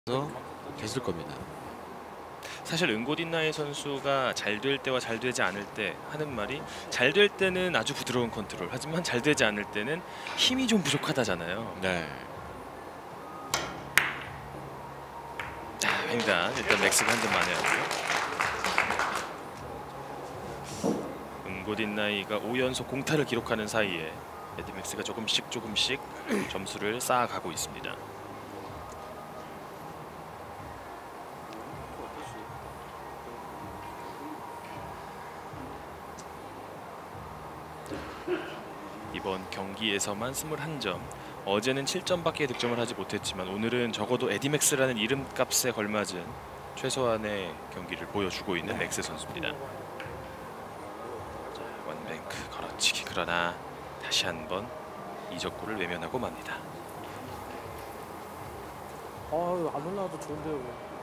됐을 겁니다. 사실 은고딘나이 선수가 잘 될 때와 잘 되지 않을 때 하는 말이 잘 될 때는 아주 부드러운 컨트롤, 하지만 잘 되지 않을 때는 힘이 좀 부족하다잖아요. 네. 자, 횡단 일단 맥스가 한 점 만회하고요. 은고딘나이가 5연속 공타를 기록하는 사이에 에디맥스가 조금씩 점수를 쌓아가고 있습니다. 이번 경기에서만 21점. 어제는 7점밖에 득점을 하지 못했지만 오늘은 적어도 에디맥스라는 이름값에 걸맞은 최소한의 경기를 보여주고 있는 맥스 선수입니다. 자, 원뱅크 걸어치기, 그러나 다시 한번 이적구를 외면하고 맙니다. 안 올라와도 좋은데요.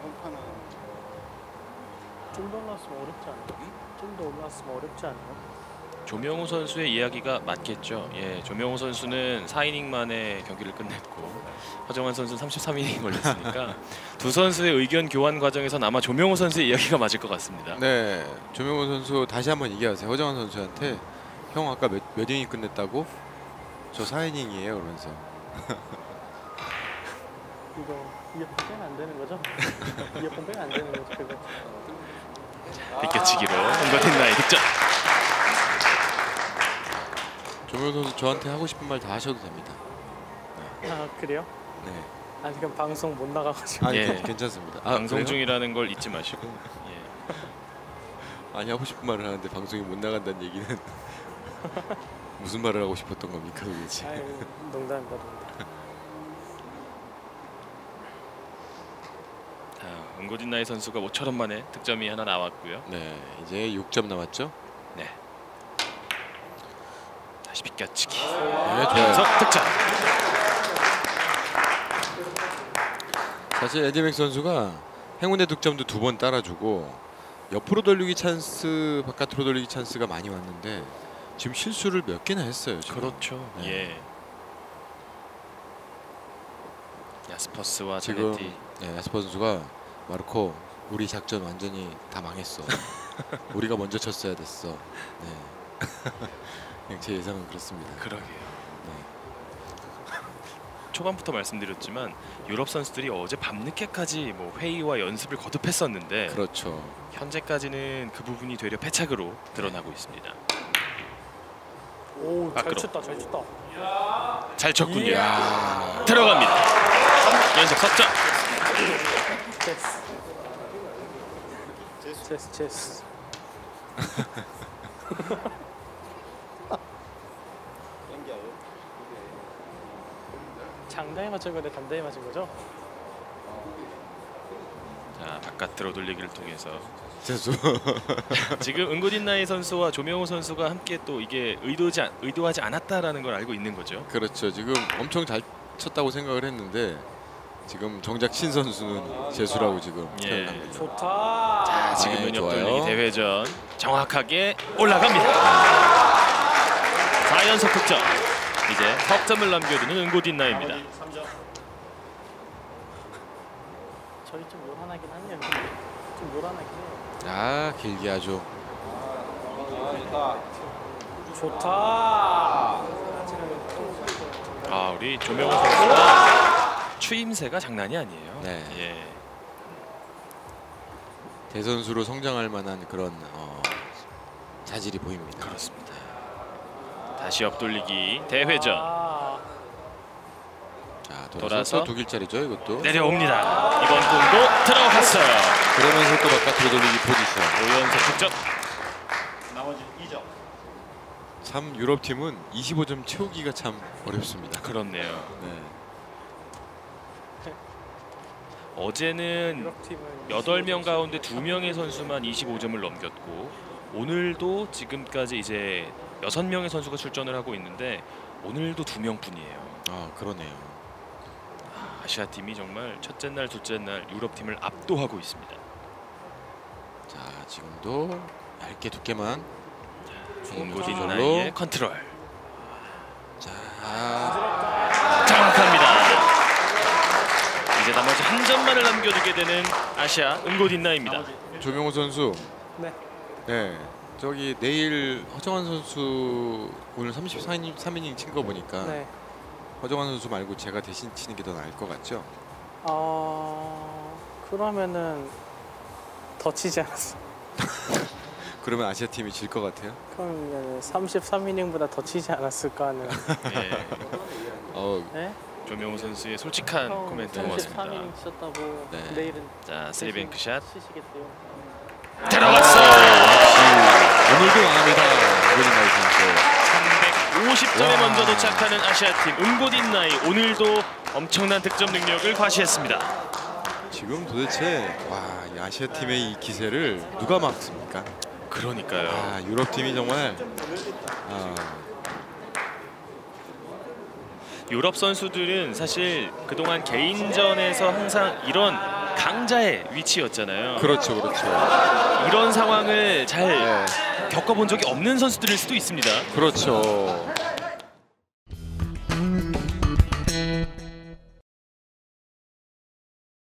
좀 더 올라왔으면 어렵지 않아요? 좀 더 올라왔으면 어렵지 않아요? 조명우 선수의 이야기가 맞겠죠. 예, 조명우 선수는 4이닝 만에 경기를 끝냈고 허정환 선수는 33이닝 걸렸으니까 두 선수의 의견 교환 과정에서는 아마 조명우 선수의 이야기가 맞을 것 같습니다. 네, 조명호 선수 다시 한번 얘기하세요. 허정환 선수한테 형 아까 몇 이닝 끝냈다고? 저 4이닝이에요 그러면서. 이거 이어폰 빼면 안 되는 거죠? 이어폰 빼면 안 되는 거죠? 그거. 비껴치기로 은고딘나이 득점. 조명호 선수 저한테 하고 싶은 말 다 하셔도 됩니다. 아 그래요? 네. 아니 지금 방송 못 나가가지고. 아니 예. 괜찮습니다. 방송 그래요? 중이라는 걸 잊지 마시고. 예. 아니 하고 싶은 말을 하는데 방송이 못 나간다는 얘기는 무슨 말을 하고 싶었던 겁니까 도대체? 아유 농담입니다. 자, 은고딘나이 선수가 5천 원 만에 득점이 하나 나왔고요. 네, 이제 6점 남았죠? 네. 다시 비껴치기. 네, 좋아요. 연속 득점. 사실 에디맥스 선수가 행운의 득점도 2번 따라주고 옆으로 돌리기 찬스, 바깥으로 돌리기 찬스가 많이 왔는데 지금 실수를 몇 개나 했어요. 지금. 그렇죠. 네. 예. 야스퍼스와 지금 자네티. 네, 야스퍼 선수가 마르코 우리 작전 완전히 다 망했어. 우리가 먼저 쳤어야 됐어. 네. 그냥 제 예상은 그렇습니다. 그러게요. 네. 초반부터 말씀드렸지만 유럽 선수들이 어제 밤늦게까지 뭐 회의와 연습을 거듭했었는데 그렇죠. 현재까지는 그 부분이 되려 패착으로 드러나고 있습니다. 오, 잘 밖으로. 쳤다, 잘 쳤다. 잘 쳤군요. 이야. 들어갑니다. 연속 석점. 체스. 장단에 맞춘 건데 단단에 맞은 거죠? 자, 바깥으로 돌리기를 통해서 재수. 지금 은고딘나이 선수와 조명호 선수가 함께 또 이게 의도하지 않았다라는 걸 알고 있는 거죠. 그렇죠. 지금 엄청 잘 쳤다고 생각을 했는데 지금 정작 신 선수는 재수라고 지금 예. 표현합니다. 좋다. 자, 지금은 네, 좋아요. 옆돌리기 대회전 정확하게 올라갑니다. 4연속 득점. 이제 석점을 남겨두는 은고딘나이입니다. 저희 좀 요란하긴 하네요. 좀 요란하긴 해요. 아, 길게 아주. 좋다. 아, 우리 조명호 선수가 추임새가 장난이 아니에요. 네. 예. 대선수로 성장할 만한 그런 자질이 보입니다. 그렇습니다. 다시 옆돌리기 대회전. 자, 돌아서 돌아서 또 2길짜리죠, 이것도. 내려옵니다. 이번 공도 들어갔어요. 그러면서 또 바깥으로 돌리기 포지션. 5연속 득점. 나머지 2점. 참 유럽 팀은 25점 채우기가 참 어렵습니다. 그렇네요. 네. 어제는 유럽 팀은 8명 가운데 2명의 선수만 25점을 넘겼고 오늘도 지금까지 이제 6명의 선수가 출전을 하고 있는데 오늘도 2명뿐이에요. 아, 그러네요. 아시아 팀이 정말 첫째 날, 둘째 날 유럽 팀을 압도하고 있습니다. 자, 지금도 얇게 두께만. 은고딘나이의 컨트롤. 자, 정확합니다. 이제 나머지 한 점만을 남겨두게 되는 아시아 은고딘나입니다. 조명호 선수. 네. 네. 저기 내일 허정환 선수 오늘 33이닝 친 거 보니까 네. 허정환 선수 말고 제가 대신 치는 게 더 나을 것 같죠? 그러면은 더 치지 않았어. 그러면 아시아 팀이 질 것 같아요? 그러면 33이닝보다 더 치지 않았을까 하는. 예, 네? 조명호 선수의 솔직한 코멘트 고맙습니다. 33이닝 치셨다고 네. 내일은 자, 쓰리뱅크 샷 치시겠대요. 들어갔어요. 오늘도 강합니다. 은고딘나이 선수. 350점에 와. 먼저 도착하는 아시아팀 은고딘나이 오늘도 엄청난 득점 능력을 과시했습니다. 지금 도대체 이 아시아 팀의 이 기세를 누가 막습니까? 그러니까요. 유럽 팀이 정말 유럽 선수들은 사실 그동안 개인전에서 항상 이런 강자의 위치였잖아요. 그렇죠. 이런 상황을 잘 네. 겪어본 적이 없는 선수들일 수도 있습니다. 그렇죠.